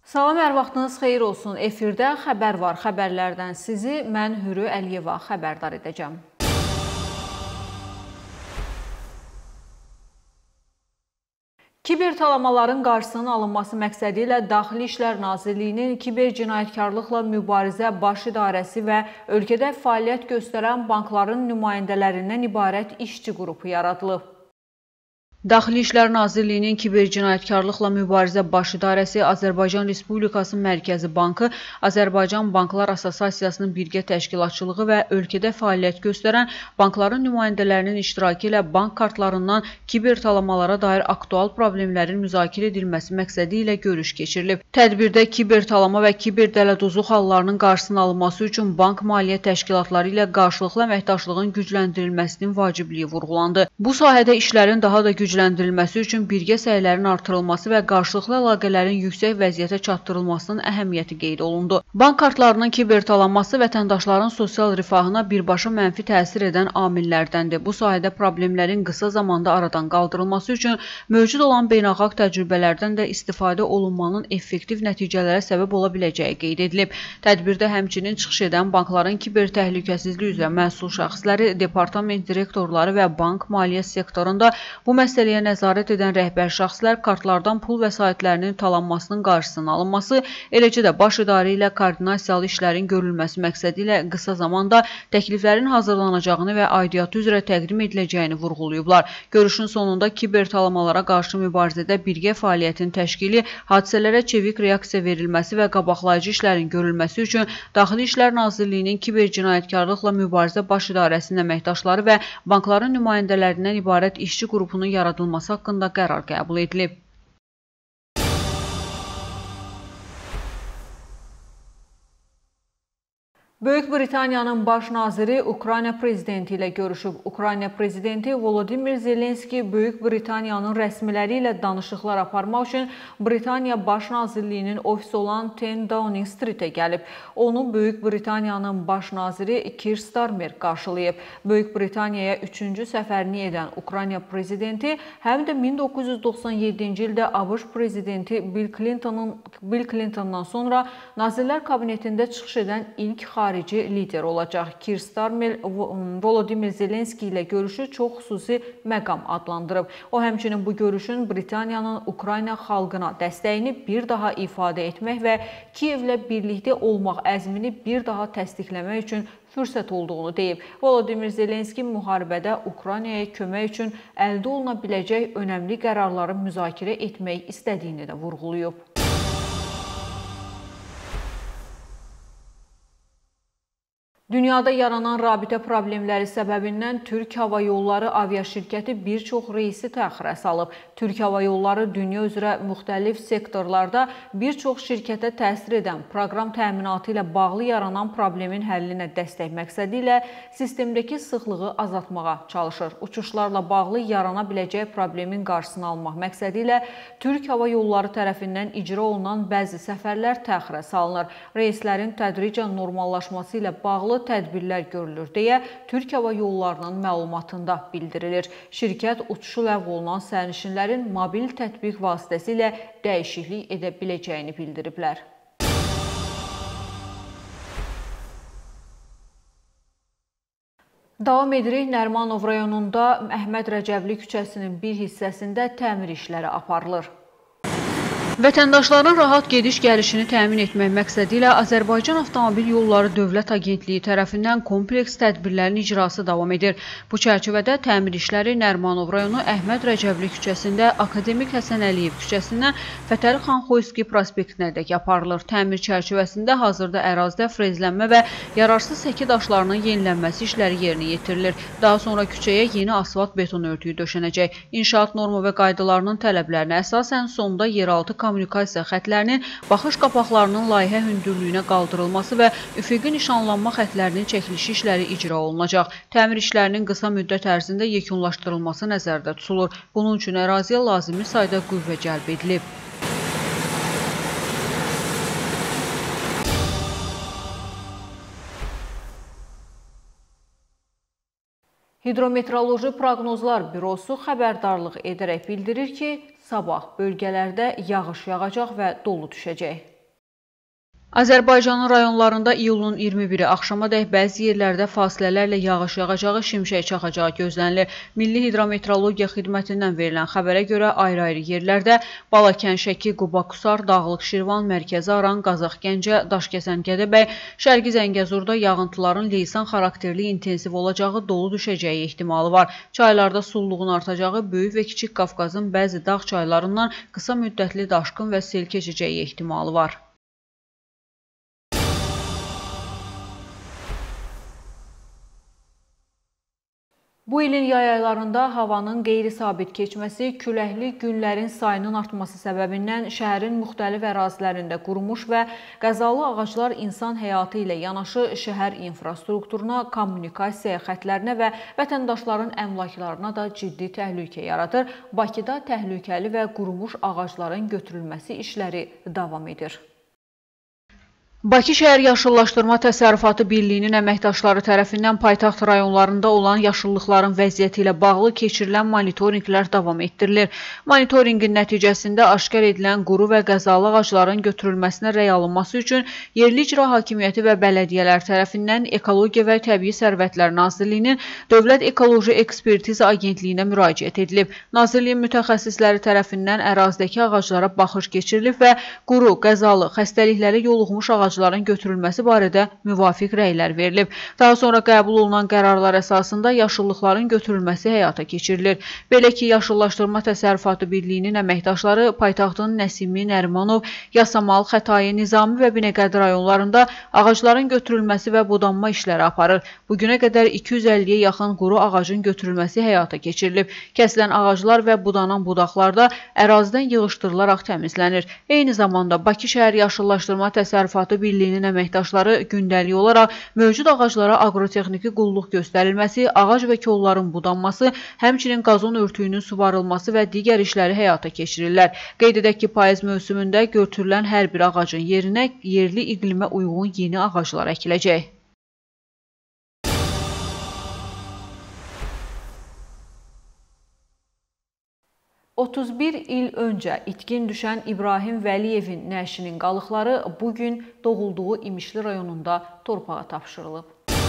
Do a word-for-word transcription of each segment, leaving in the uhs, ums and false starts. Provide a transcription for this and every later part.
Salam, hər vaxtınız xeyir olsun. Efirdə xəbər var. Xəbərlərdən sizi mən Hürü Əliyeva xəbərdar edəcəm. Kiber talamaların qarşısının alınması məqsədi ilə Daxili İşlər Nazirliyinin Kiber Cinayətkarlıqla Mübarizə Baş İdarəsi və ölkədə fəaliyyət göstərən bankların nümayəndələrindən ibarət işçi qrupu yaradılıb. Daxili İşlər Nazirliyinin Kiber Cinayətkarlıqla Mübarizə Baş İdarəsi, Azərbaycan Respublikası Mərkəzi Bankı, Azərbaycan Banklar Assosiasiyasının birgə təşkilatçılığı və ölkədə fəaliyyət göstərən bankların nümayəndələrinin iştirakı ilə bank kartlarından kiber talamalara dair aktual problemlərin müzakirə edilməsi məqsədi ilə görüş keçirilib. Tədbirdə kiber talama və kiber dələduzluq hallarının qarşısının alınması üçün bank maliyyə təşkilatları ilə qarşılıqlı əməkdaşlığın gücləndirilməsinin vacibliyi vurğulandı. Bu sahədə işlərin daha da gücləndirilməsi gücləndirilməsi üçün birgə səylərin artırılması və qarşılıqlı əlaqələrin yüksək vəziyyətə çatdırılmasının əhəmiyyəti qeyd olundu. Bank kartlarının kiber talanması vətəndaşların sosial rifahına birbaşa mənfi təsir edən amillərdəndir. Bu sahədə problemlərin qısa zamanda aradan qaldırılması üçün mövcud olan beynəlxalq təcrübələrdən də istifadə olunmanın effektiv nəticələrə səbəb ola biləcəyi qeyd edilib. Tədbirdə həmçinin çıxış edən bankların kiber təhlükəsizliyi üzrə məsul şəxsləri, departament direktorları və bank maliyyə sektorunda bu məsələyə Məsələyə nəzarət edən rəhbər şəxslər kartlardan pul vəsaitlərinin talanmasının qarşısının alınması, eləcə də baş idarə ilə koordinasiyalı işlərin görülməsi məqsədi ilə qısa zamanda təkliflərin hazırlanacağını və aidiyyatı üzrə təqdim ediləcəyini vurğulayıblar. Görüşün sonunda kiber talamalara qarşı mübarizədə birgə fəaliyyətin təşkili, hadisələrə çevik reaksiya verilməsi və qabaqlayıcı işlərin görülməsi üçün Daxili İşlər Nazirliyinin Kiber Cinayətkarlıqla Mübarizə Baş İdarəsinin əməkdaşları və bankların nümayəndələrindən ibarət işçi qrupunun yaradılması haqqında qərar qəbul edilib. Böyük Britaniyanın baş naziri Ukrayna prezidenti ilə görüşüb. Ukrayna prezidenti Volodimir Zelenski Böyük Britaniyanın rəsmiləri ilə danışıqlar aparmaq üçün Britaniya Baş Nazirliyinin ofisi olan ten Downing Streetə gəlib. Onu Böyük Britaniyanın baş naziri Keir Starmer qarşılayıb. Böyük Britaniyaya üçüncü səfərini edən Ukrayna prezidenti həm də min doqquz yüz doxsan yeddinci ildə ABŞ prezidenti Bill Clinton'ın Bill Clinton'dan sonra Nazirlər Kabinetində çıxış edən ilk xarici lider olacaq. Keir Starmer Volodimir Zelenski ilə görüşü çox xüsusi məqam adlandırıb. O həmçinin bu görüşün Britaniyanın Ukrayna xalqına dəstəyini bir daha ifadə etmək və Kiyevlə birlikdə olmaq əzmini bir daha təsdiqləmək üçün fürsət olduğunu deyib. Volodimir Zelenski müharibədə Ukraynaya kömək üçün əldə oluna biləcək önəmli qərarları müzakirə etmək istədiyini də vurğulayıb. Dünyada yaranan rabitə problemləri səbəbindən Türk Hava Yolları aviaşirkəti bir çox reysi təxirə salıb. Türk Hava Yolları dünya üzrə müxtəlif sektorlarda bir çox şirkətə təsir edən proqram təminatı ilə bağlı yaranan problemin həllinə dəstək məqsədi ilə sistemdəki sıxlığı azaltmağa çalışır. Uçuşlarla bağlı yarana biləcək problemin qarşısını almaq məqsədi ilə Türk Hava Yolları tərəfindən icra olunan bəzi səfərlər təxirə salınır. Reyslərin tədricən normallaşması ilə bağlı tədbirlər görülür deyə Türk Hava Yollarının məlumatında bildirilir. Şirkət uçuşu ləğv olunan sərnişinlərin mobil tətbiq vasitəsilə dəyişiklik edə biləcəyini bildiriblər. Davam edirik. Nərimanov rayonunda Əhməd Rəcəbli küçəsinin bir hissəsində təmir işləri aparılır. Vətəndaşların rahat gediş-gəlişini təmin etmək məqsədi ilə Azərbaycan Avtomobil Yolları Dövlət Agentliyi tərəfindən kompleks tədbirlərin icrası davam edir. Bu çərçivədə təmir işləri Nərimanov rayonu Əhməd Rəcəbli küçəsində Akademik Həsən Əliyev küçəsindən Fətəli xan Xoyski prospektinədək aparılır. Təmir çərçivəsində hazırda ərazidə frezlənmə və yararsız səki daşlarının yenilənməsi işləri yerinə yetirilir. Daha sonra küçəyə yeni asfalt beton örtüyü döşənəcək. İnşaat norma və qaydalarının tələblərinə əsasən sonda yeraltı kommunikasiya xətlərinin baxış qapaqlarının layihə hündürlüyünə qaldırılması və üfüqi nişanlanma xətlərinin çəkilişi işləri icra olunacaq. Təmir işlərinin qısa müddət ərzində yekunlaşdırılması nəzərdə tutulur. Bunun üçün əraziyə lazımi sayda qüvvə cəlb edilib. Hidrometeoroloji Proqnozlar Bürosu xəbərdarlıq edərək bildirir ki, sabah bölgələrdə yağış yağacaq və dolu düşəcək. Azərbaycanın rayonlarında iyulun iyirmi biri axşamadək bəzi yerlərdə fasilələrlə yağış yağacağı, şimşək çaxacağı gözlənilir. Milli Hidrometeorologiya Xidmətindən verilən xəbərə görə ayrı-ayrı yerlərdə Balakən, Şəki, Quba, Qusar, Dağlıq, Şirvan, Mərkəzi Aran, Qazax, Gəncə, Daşkəsən, Gədəbəy, Şərqi Zəngəzurda yağıntıların leysan xarakterli intensiv olacağı, dolu düşəcəyi ehtimalı var. Çaylarda sulluğun artacağı, Böyük və Kiçik Qafqazın bəzi dağ çaylarından qısa müddətli daşqın və sel keçəcəyi ehtimalı var. Bu ilin yay aylarında havanın qeyri-sabit keçməsi, küləkli günlərin sayının artması səbəbindən şəhərin müxtəlif ərazilərində qurumuş və qəzalı ağaclar insan həyatı ilə yanaşı şəhər infrastrukturuna, kommunikasiya xətlərinə və vətəndaşların əmlaklarına da ciddi təhlükə yaradır. Bakıda təhlükəli və qurumuş ağacların götürülməsi işləri davam edir. Bakı Şəhər Yaşıllaşdırma Təsərrüfatı Birliyinin əməkdaşları tərəfindən paytaxt rayonlarında olan yaşıllıqların vəziyyəti ilə bağlı keçirilən monitorinqlər davam etdirilir. Monitorinqin nəticəsində aşkar edilən quru və qəzalı ağacların götürülməsinə rəy alınması üçün Yerli İcra Hakimiyyəti və bələdiyyələr tərəfindən Ekologiya və Təbii Sərvətlər Nazirliyinin Dövlət Ekoloji Ekspertiza Agentliyinə müraciət edilib. Nazirliyin mütəxəssisləri tərəfindən ərazidəki ağaclara baxış keçirilib və quru, qəzalı, xəstəliklərə yoluxmuş ağaclar ağacların götürülməsi barədə müvafiq rəylər verilib. Daha sonra qəbul olunan qərarlar əsasında yaşıllıqların götürülməsi həyata keçirilir. Belə ki, Yaşıllaşdırma Təsərrüfatı Birliyinin əməkdaşları paytaxtın Nəsimi, Nərimanov, Yasamal, Xətai, Nizami və Binəqədi rayonlarında ağacların götürülməsi və budanma işləri aparır. Bugünə qədər iki yüz əlliyə yaxın quru ağacın götürülməsi həyata keçirilib. Kəsilən ağaclar və budanan budaqlarda ərazidən yığışdırılaraq təmizlənir. Eyni zamanda Bakı Şəhər Yaşıllaşdırma Təsərrüfatı Birliyinin əməkdaşları gündəlik olaraq mövcud ağaclara aqrotexniki qulluq göstərilməsi, ağac və kolların budanması, həmçinin qazon örtüyünün suvarılması və digər işləri həyata keçirirlər. Qeyd edək ki, payız mövsümündə götürülən hər bir ağacın yerinə yerli iqlimə uyğun yeni ağaclar əkiləcək. otuz bir il öncə itkin düşən İbrahim Vəliyevin nəşinin qalıqları bugün doğulduğu İmişli rayonunda torpağa tapşırılıb.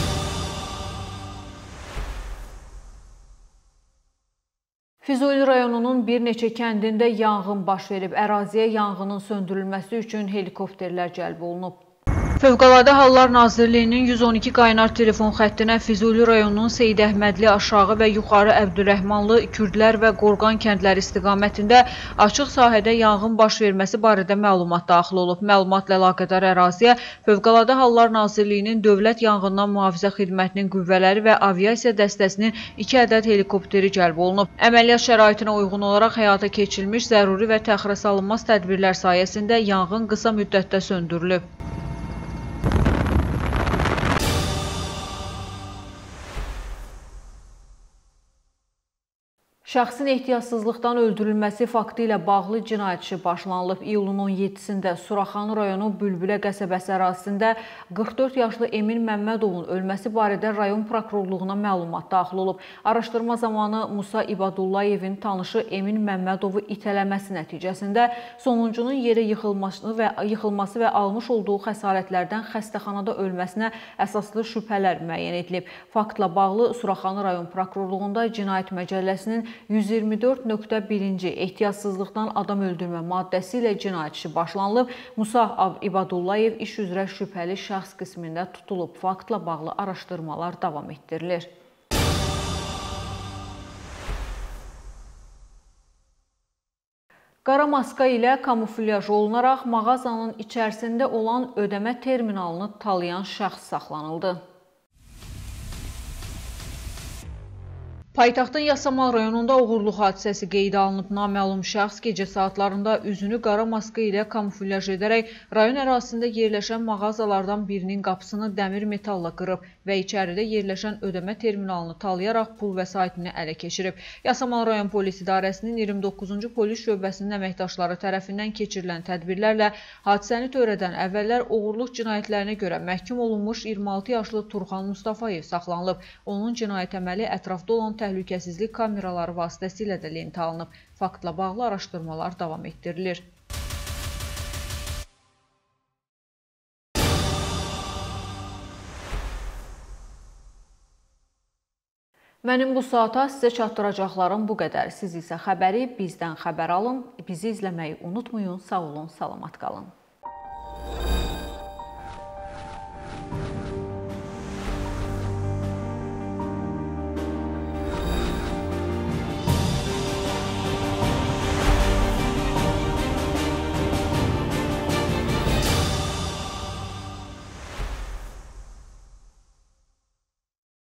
Füzuli rayonunun bir neçə kəndində yanğın baş verib. Əraziyə yanğının söndürülməsi üçün helikopterlər cəlb olunub. Fövqəladə Hallar Nazirliyinin yüz on iki qaynar telefon xəttinə Füzuli rayonunun Seyid Əhmədli, Aşağı və Yuxarı Əbdürrəhmanlı, Kürdlər və Qorqan kəndləri istiqamətində açıq sahədə yanğın baş verməsi barədə məlumat daxil olub. Məlumatla əlaqədar əraziyə Fövqəladə Hallar Nazirliyinin Dövlət Yanğından Mühafizə Xidmətinin qüvvələri və aviasiya dəstəsinin iki ədəd helikopteri cəlb olunub. Əməliyyat şəraitinə uyğun olaraq həyata keçirilmiş zəruri və təxirəsalınmaz tədbirlər sayəsində yanğın qısa müddətdə söndürülüb. Şəxsin ehtiyatsızlıqdan öldürülməsi faktı ilə bağlı cinayət işi başlanılıb. İyulun on yeddisində Suraxanı rayonu Bülbülə qəsəbəsi ərazisində qırx dörd yaşlı Emin Məmmədovun ölməsi barədə rayon prokurorluğuna məlumat daxil olub. Araşdırma zamanı Musa İbadullayevin tanışı Emin Məmmədovu itələməsi nəticəsində sonuncunun yerə yıxılması və, yıxılması və almış olduğu xəsarətlərdən xəstəxanada ölməsinə əsaslı şübhələr müəyyən edilib. Faktla bağlı Suraxanı rayon prokurorluğunda cinayət məcəlləsinin yüz iyirmi dörd nöqtə birinci ehtiyatsızlıqdan adam öldürmə maddəsi ilə cinayət işi başlanılıb. Musa İbadullayev iş üzrə şübhəli şəxs qismində tutulub. Faktla bağlı araşdırmalar davam etdirilir. Qara maska ilə kamuflyaj olunaraq mağazanın içərisində olan ödəmə terminalını talayan şəxs saxlanıldı. Paytaxtın Yasamal rayonunda oğurluq hadisəsi qeydə alınıb. Naməlum şəxs gecə saatlarında üzünü qara maska ilə kamuflyaj edərək rayon ərazisində yerləşən mağazalardan birinin qapısını dəmir metalla qırıb və içəridə yerləşən ödəmə terminalını talayaraq pul vəsaitini ələ keçirib. Yasamal rayon polis idarəsinin iyirmi doqquzuncu polis şöbəsinin əməkdaşları tərəfindən keçirilən tədbirlərlə hadisəni törədən əvvəllər oğurluq cinayətlərinə görə məhkum olunmuş iyirmi altı yaşlı Turxan Mustafayev saxlanılıb. Onun cinayət əməli ətrafda olan təhlükəsizlik kameraları vasitəsilə də lentə alınıb. Faktla bağlı araşdırmalar davam etdirilir. Mənim bu saata sizə çatdıracaqlarım bu qədər. Siz isə xəbəri bizdən xəbər alın. Bizi izləməyi unutmayın. Sağ olun, salamat qalın.